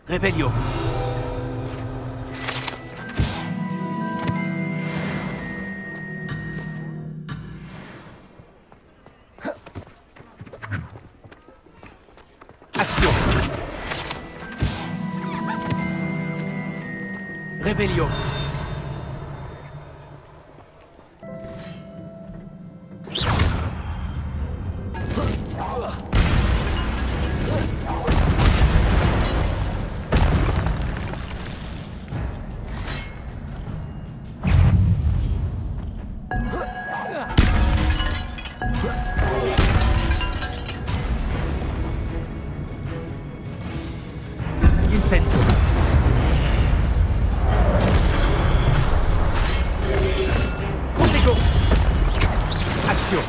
Revelio. Action. Revelio. Incendio. Protego. Action.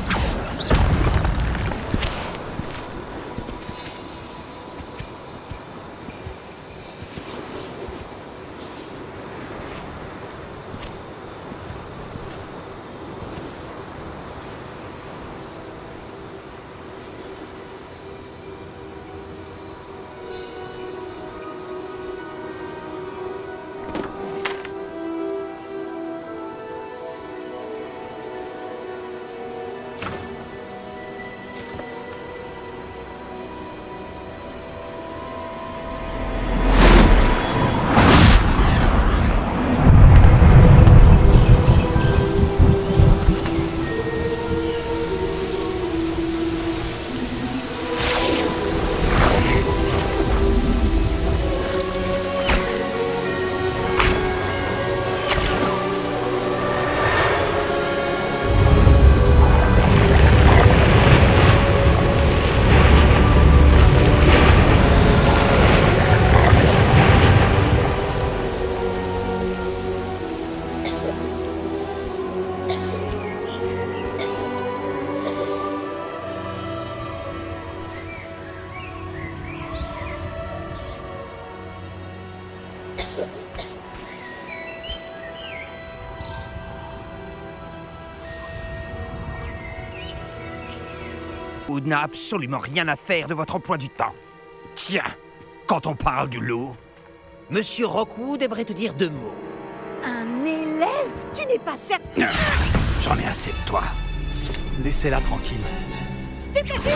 Ou n'a absolument rien à faire de votre emploi du temps. Tiens, quand on parle du loup, Monsieur Rockwood aimerait te dire 2 mots. Un élève? Tu n'es pas certain? J'en ai assez de toi. Laissez-la tranquille. Stupéfiant!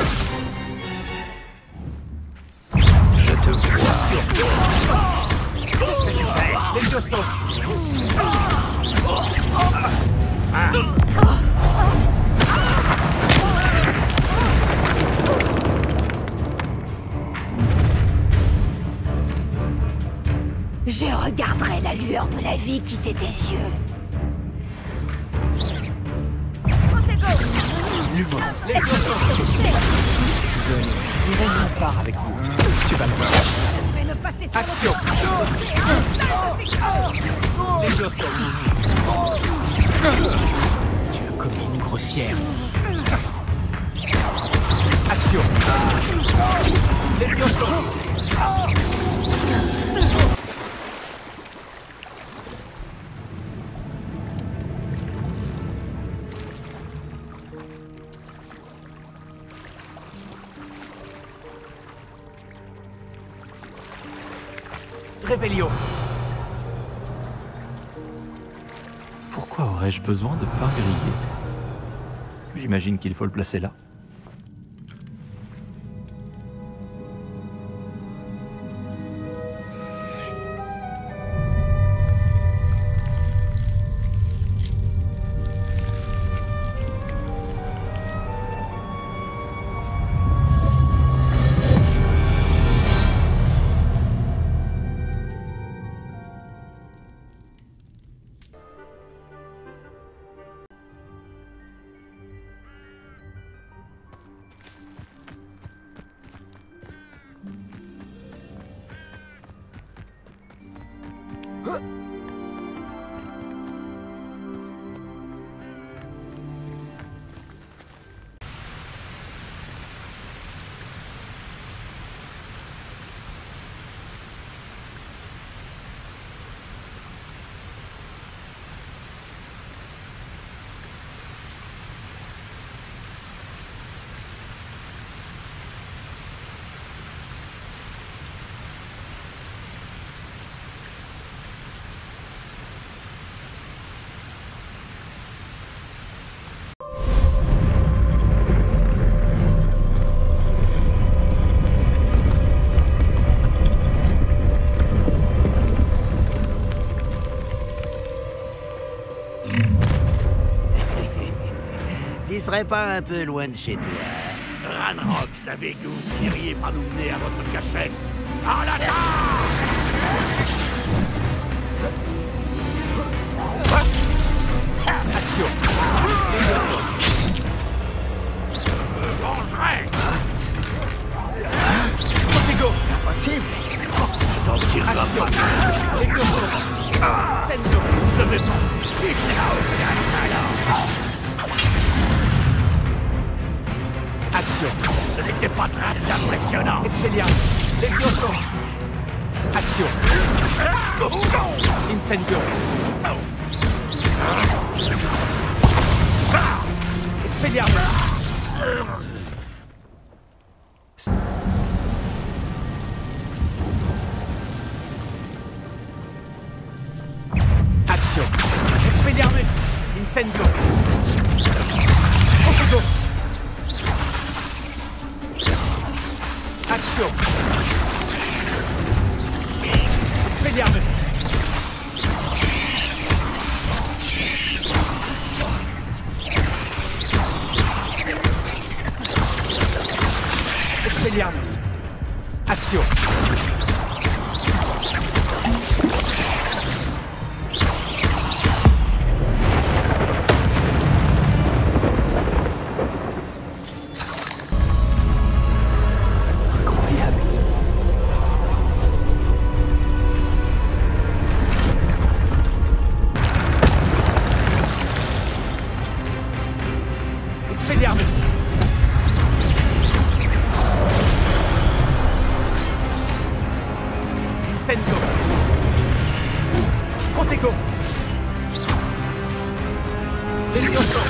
Je te vois. Qu'est-ce que tu fais? Les deux sauts. Je regarderai la lueur de la vie quitter tes yeux. Lumos. Les deux sauts. Irène part avec vous. Tu vas le voir. Je vais le passer sur Action. Les deux sauts. Tu as commis une grossière. Action. Les deux sauts. Revelio. Pourquoi aurais-je besoin de pain grillé? J'imagine qu'il faut le placer là. serait pas un peu loin de chez toi? Ranrock savait que vous finiriez par nous mener à votre cachette. À la table! Action! Je me vengerai! Protego! Impossible! Je t'en tirerai pas! Explosion! Senzo! Je vais pas! Il n'a aucun talent! Action! Ce n'était pas très impressionnant! Expelliarmus! Explosion! Action! Incendio! Expelliarmus! Action! Expelliarmus! Incendio! Protego! Action! Expelliarmus! Expelliarmus! Action! Expelliarmus! Incendio! Protego! Levioso!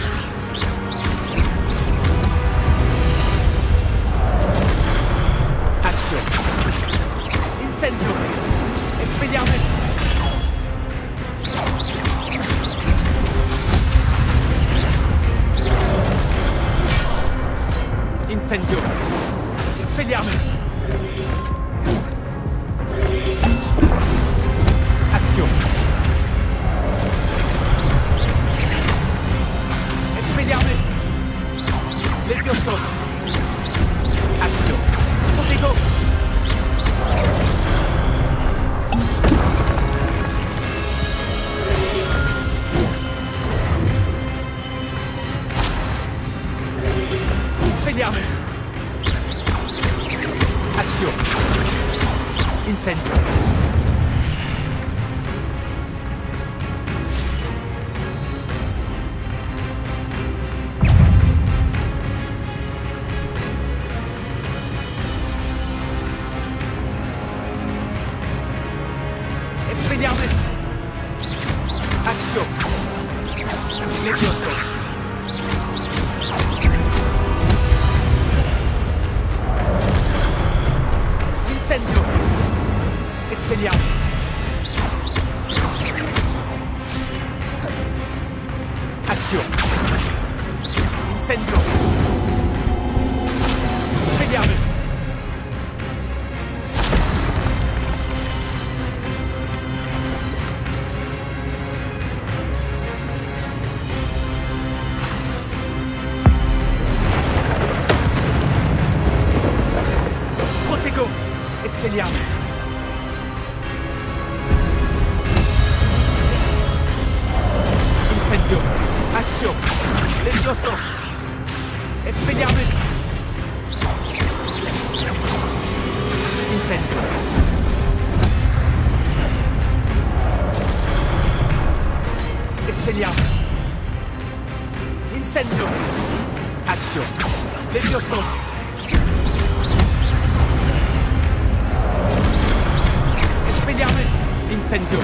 Action! Incendio! Expelliarmus! Incendio! Expelliarmus! Action! Expelliarmus! Levioso! Action! Protego! Expelliarmus! Action! Incendio! Expelliarmus! Action! Levioso! Incendio! Expelliarmus! Action! Incendio! Expelliarmus! Protego! Expelliarmus! Incendio! Action! Levioso! Expelliarmus! Incendio! Expelliarmus! Incendio! Action! Levioso! Expelliarmus! Incendio!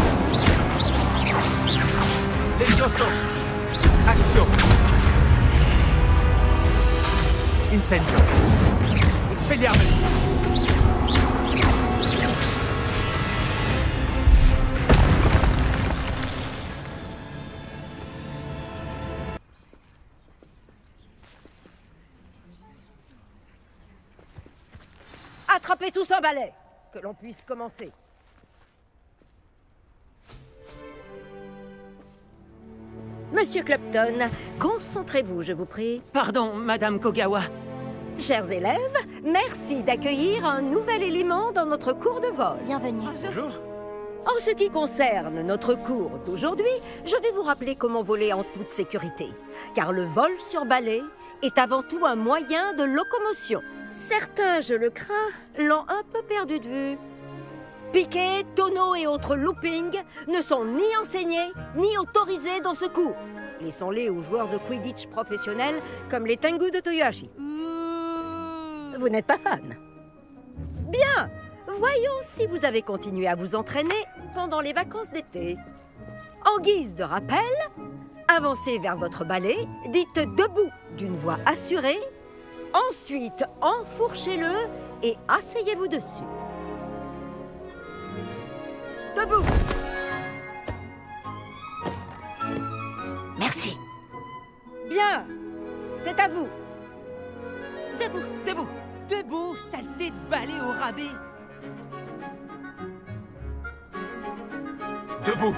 Levioso! Action! Incendio! Expelliarmus! Attrapez tous un balai, que l'on puisse commencer. Monsieur Clopton, concentrez-vous, je vous prie. Pardon, Madame Kogawa. Chers élèves, merci d'accueillir un nouvel élément dans notre cours de vol. Bienvenue. En ce qui concerne notre cours d'aujourd'hui, je vais vous rappeler comment voler en toute sécurité. Car le vol sur balai est avant tout un moyen de locomotion. Certains, je le crains, l'ont un peu perdu de vue. Piquet, tonneaux et autres loopings ne sont ni enseignés ni autorisés dans ce cours. Laissons-les aux joueurs de Quidditch professionnels comme les Tengu de Toyohashi. Vous n'êtes pas fan? Bien! Voyons si vous avez continué à vous entraîner pendant les vacances d'été. En guise de rappel, avancez vers votre balai, dites debout d'une voix assurée, ensuite enfourchez-le et asseyez-vous dessus. Debout! Merci. Bien! C'est à vous! Debout. Debout. Debout, saleté de balai au rabais. Debout.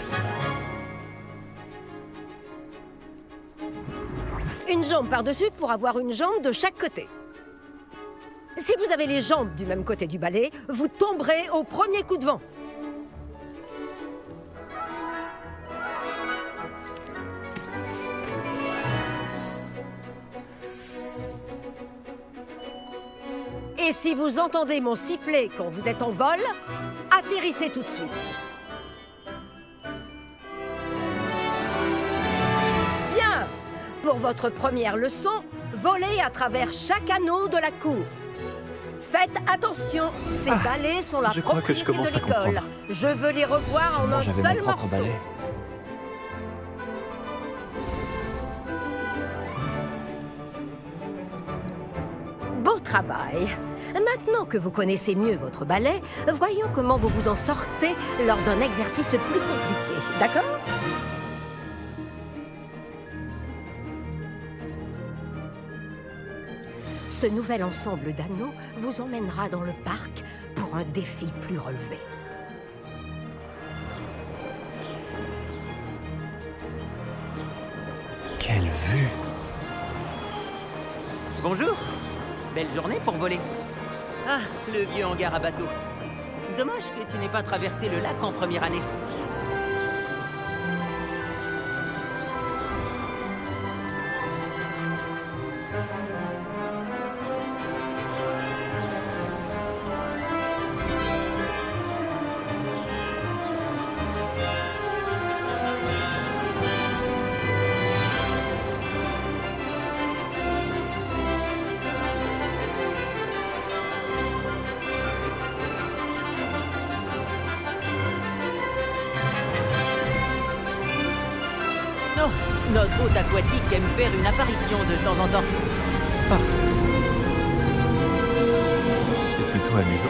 Une jambe par-dessus pour avoir une jambe de chaque côté. Si vous avez les jambes du même côté du balai, vous tomberez au premier coup de vent. Et si vous entendez mon sifflet quand vous êtes en vol, atterrissez tout de suite. Bien! Pour votre première leçon, volez à travers chaque anneau de la cour. Faites attention, ces balais sont la je crois que je propriété commence de à l'école. comprendre. Je veux les revoir en Seulement un j'avais seul mon propre morceau. balai. Beau travail. Maintenant que vous connaissez mieux votre balai, voyons comment vous vous en sortez lors d'un exercice plus compliqué. D'accord? Ce nouvel ensemble d'anneaux vous emmènera dans le parc pour un défi plus relevé. Quelle vue! Bonjour. Belle journée pour voler. Ah, le vieux hangar à bateau. Dommage que tu n'aies pas traversé le lac en première année. Non, notre hôte aquatique aime faire une apparition de temps en temps. C'est plutôt amusant.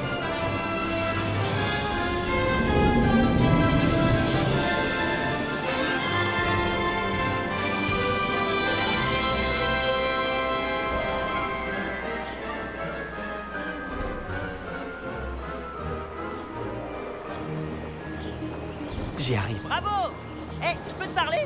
J'y arrive. Bravo! Hé, je peux te parler?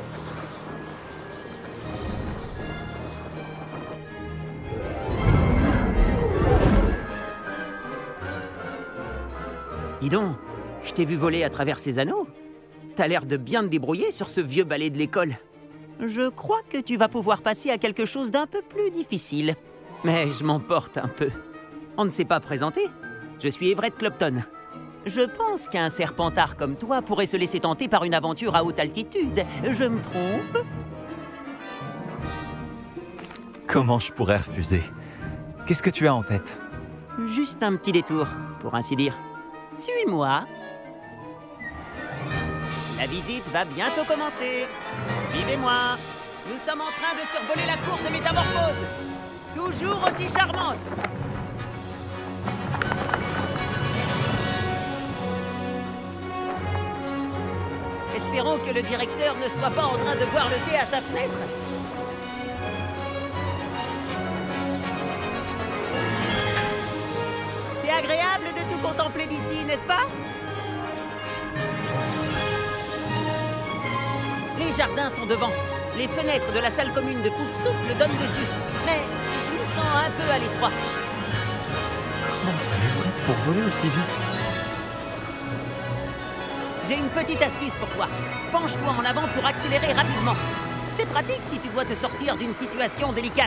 Dis donc, je t'ai vu voler à travers ces anneaux. T'as l'air de bien te débrouiller sur ce vieux balai de l'école. Je crois que tu vas pouvoir passer à quelque chose d'un peu plus difficile. Mais je m'emporte un peu. On ne s'est pas présenté. Je suis Everett Clopton. Je pense qu'un serpentard comme toi pourrait se laisser tenter par une aventure à haute altitude. Je me trompe? Comment je pourrais refuser? Qu'est-ce que tu as en tête? Juste un petit détour, pour ainsi dire. Suis-moi. La visite va bientôt commencer. Suivez-moi. Nous sommes en train de survoler la cour de métamorphose. Toujours aussi charmante. Espérons que le directeur ne soit pas en train de boire le thé à sa fenêtre. C'est agréable de tout contempler d'ici, n'est-ce pas? Les jardins sont devant. Les fenêtres de la salle commune de Poufsouffle donnent dessus. Mais je me sens un peu à l'étroit. Comment fallait-vous être pour voler aussi vite? J'ai une petite astuce pour toi. Penche-toi en avant pour accélérer rapidement. C'est pratique si tu dois te sortir d'une situation délicate.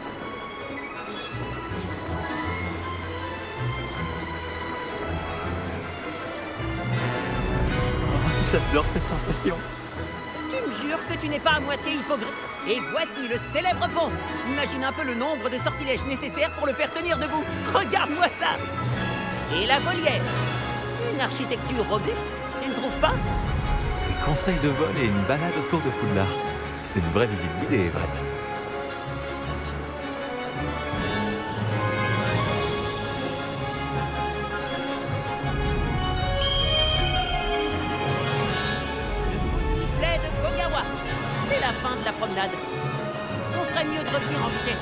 J'adore cette sensation. Tu me jures que tu n'es pas à moitié hypocrite. Et voici le célèbre pont. Imagine un peu le nombre de sortilèges nécessaires pour le faire tenir debout. Regarde-moi ça. Et la volière. Une architecture robuste, tu ne trouves pas? Des conseils de vol et une balade autour de Poudlard. C'est une vraie visite guidée, Everett. Sifflet de Kogawa. C'est la fin de la promenade. On ferait mieux de revenir en vitesse.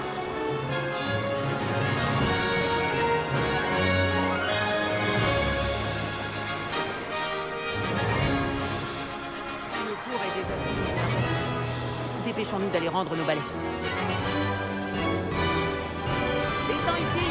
Le cours est déjà fini. Dépêchons-nous d'aller rendre nos balais. Descends ici.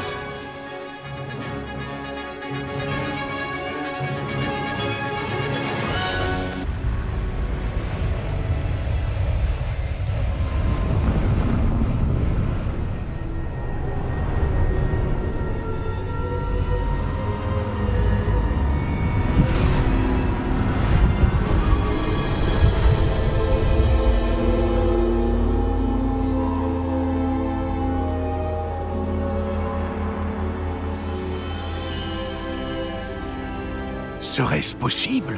Serait-ce possible?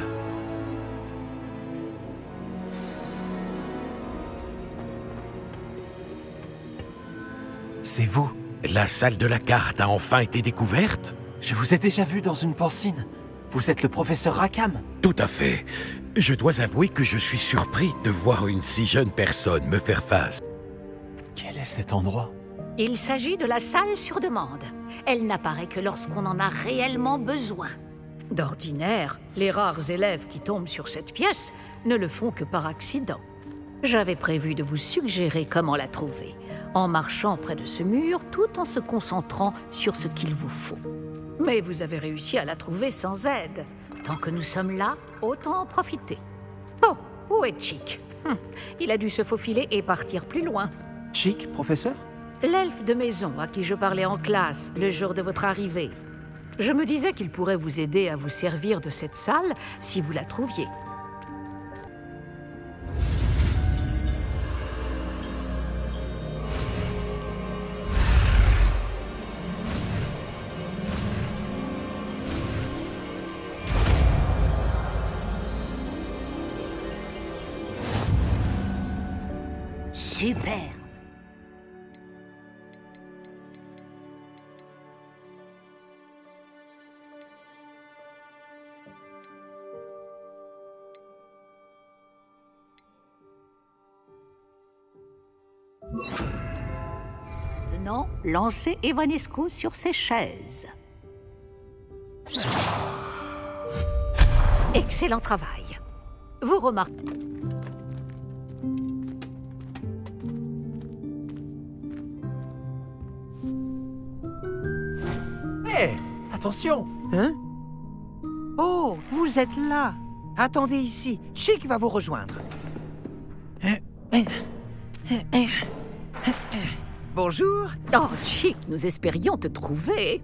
C'est vous. La salle de la carte a enfin été découverte? Je vous ai déjà vu dans une pancine. Vous êtes le professeur Rackham. Tout à fait. Je dois avouer que je suis surpris de voir une si jeune personne me faire face. Quel est cet endroit? Il s'agit de la salle sur demande. Elle n'apparaît que lorsqu'on en a réellement besoin. D'ordinaire, les rares élèves qui tombent sur cette pièce ne le font que par accident. J'avais prévu de vous suggérer comment la trouver, en marchant près de ce mur tout en se concentrant sur ce qu'il vous faut. Mais vous avez réussi à la trouver sans aide. Tant que nous sommes là, autant en profiter. Oh, où est Chick? Il a dû se faufiler et partir plus loin. Chick, professeur? L'elfe de maison à qui je parlais en classe le jour de votre arrivée. Je me disais qu'il pourrait vous aider à vous servir de cette salle si vous la trouviez. Super! Maintenant, lancez Evanesco sur ses chaises. Excellent travail. Vous remarquez... Hé, attention! Hein? Oh, vous êtes là! Attendez ici, Chick va vous rejoindre. Bonjour. Oh, Chick, nous espérions te trouver.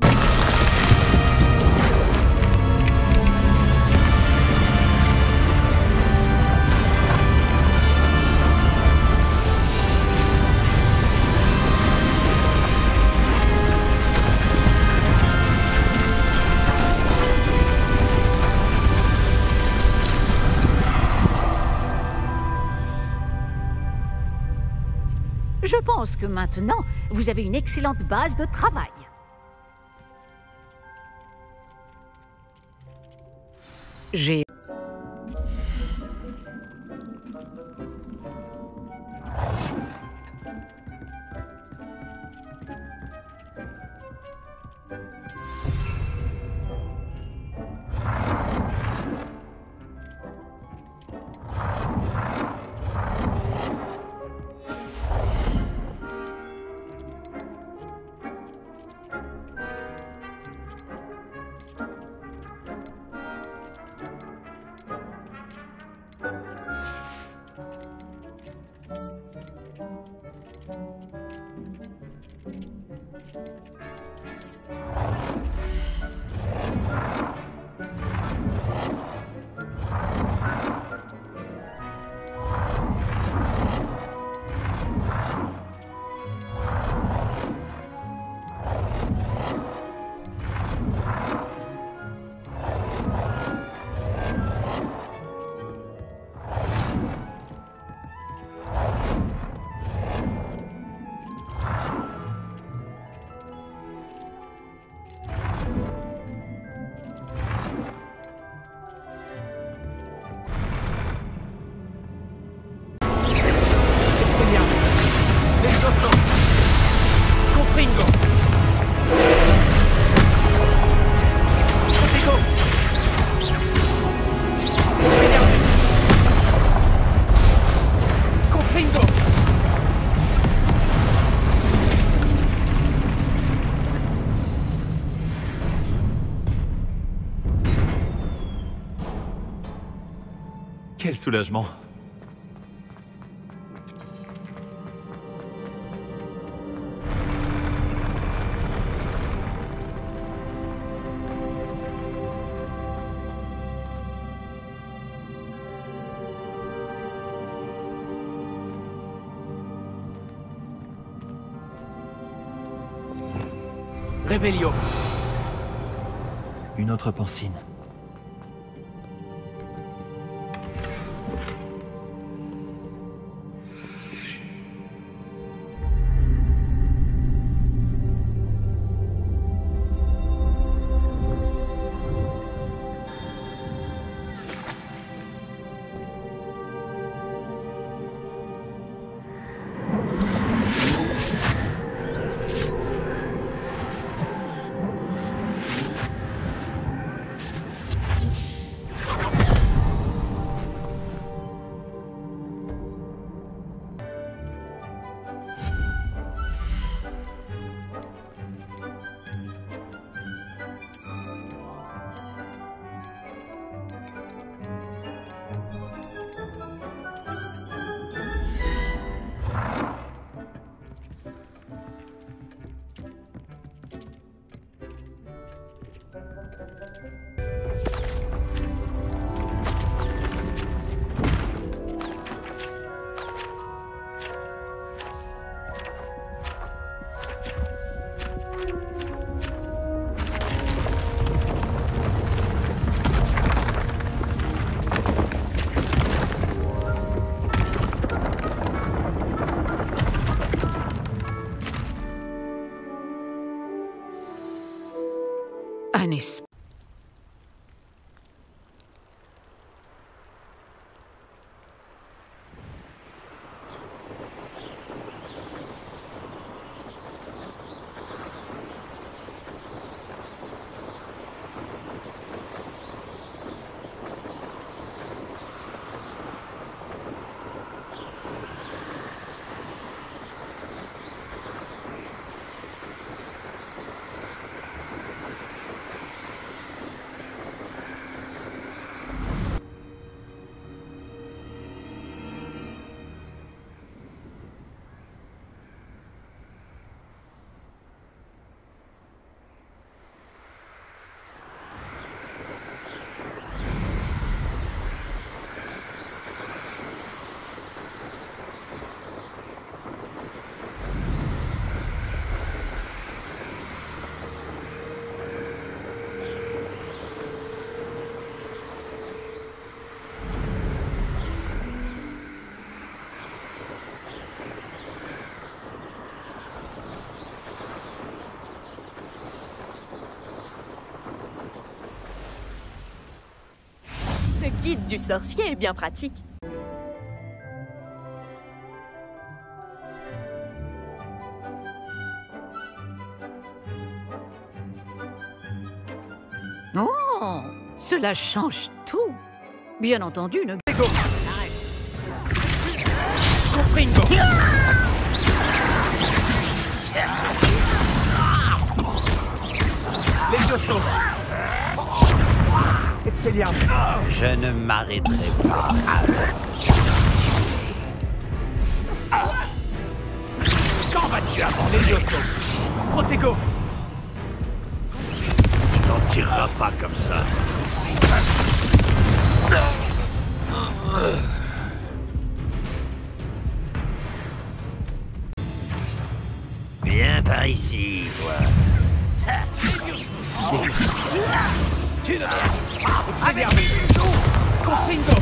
Je pense que maintenant, vous avez une excellente base de travail. J'ai... Quel soulagement. Réveillon. Une autre pancine. Un espoir. Ce guide du sorcier est bien pratique. Oh, cela change tout. Bien entendu, ne... Confringo. Levioso. Expelliarmus. Je ne m'arrêterai pas avec. Quand vas-tu avant Levioso? Protego. Tu n'en tireras pas comme ça. Viens par ici, toi. Tu ne Expelliarmus. Confringo.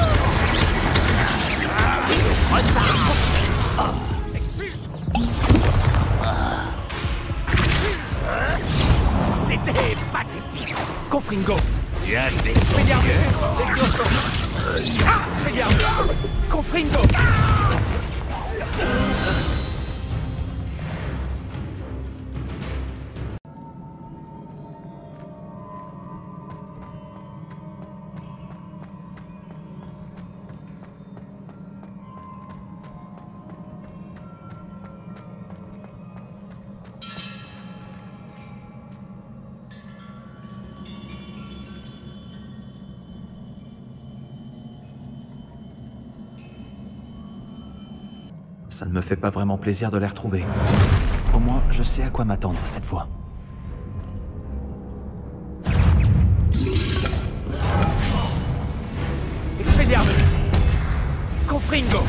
C'était pathétique. Confringo. Viens, Expelliarmus. Levioso. Expelliarmus. Confringo. Ça ne me fait pas vraiment plaisir de les retrouver. Au moins, je sais à quoi m'attendre cette fois. Expelliarmus! Confringo!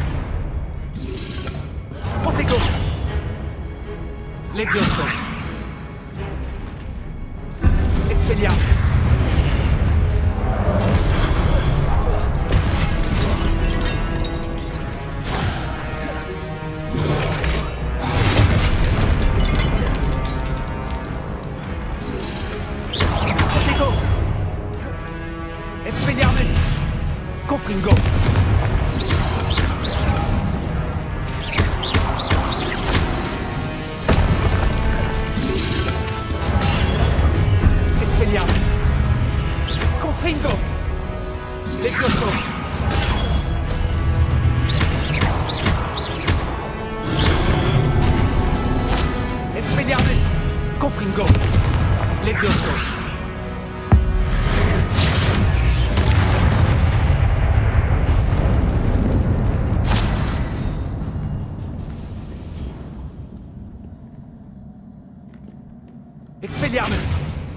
Protego! Levioso! Expelliarmus! Protego! Expelliarmus! Confringo! Expelliarmus! Confringo! Levioso! Expelliarmus! Confringo! Levioso! Expelliarmus!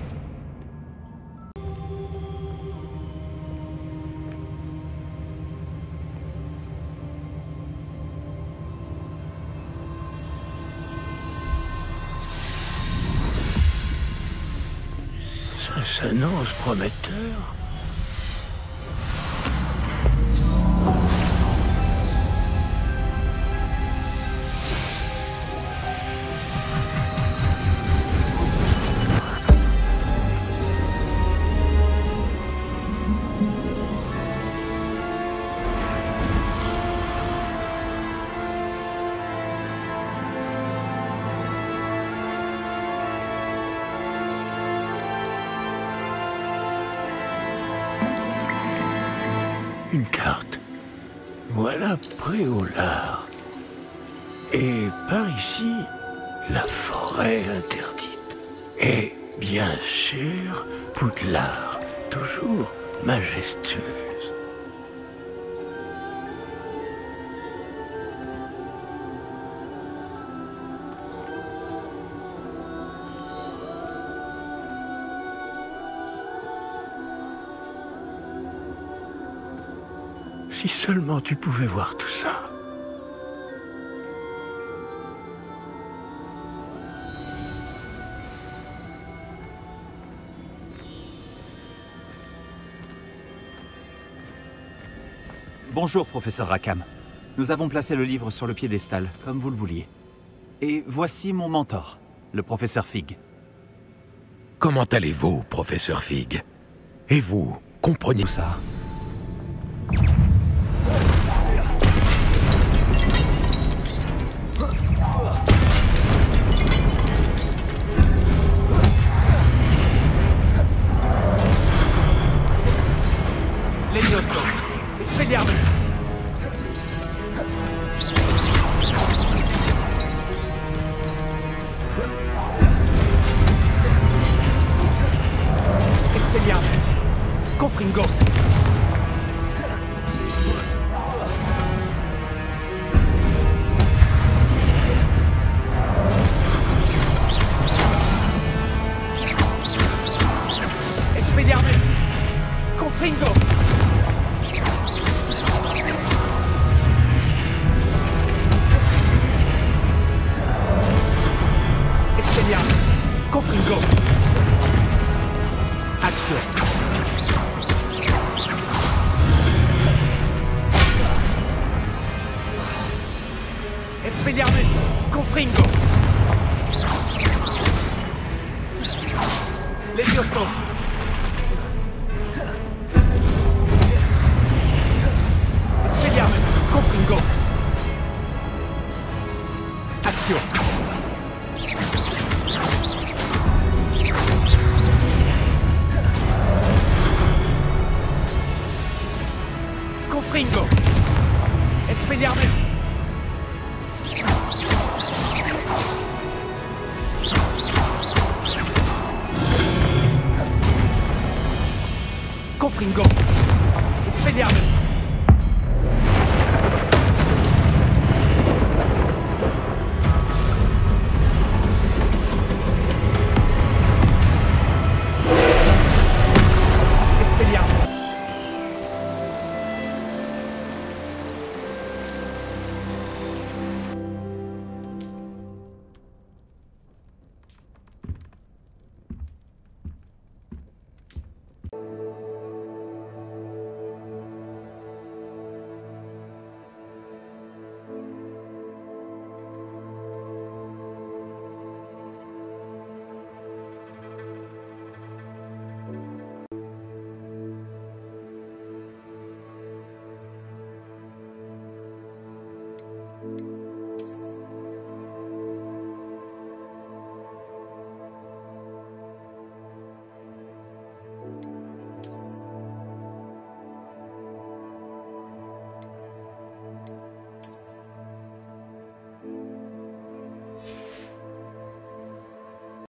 Ça s'annonce prometteur. Une carte. Voilà Préolard. Et par ici, la forêt interdite. Et bien sûr, Poudlard, toujours majestueuse. Si seulement tu pouvais voir tout ça. Bonjour, professeur Rackham. Nous avons placé le livre sur le piédestal, comme vous le vouliez. Et voici mon mentor, le professeur Fig. Comment allez-vous, professeur Fig? Et vous, comprenez Tout ça. Levioso! Expelliarmus! Expelliarmus! Confringo! Expelliarmus! Confringo! Expelliarmus! Confringo! Action! Expelliarmus! Confringo! Levioso! Expelliarmus! Confringo! Action! Confringo! Expelliarmus! Confringo! Expelliarmus!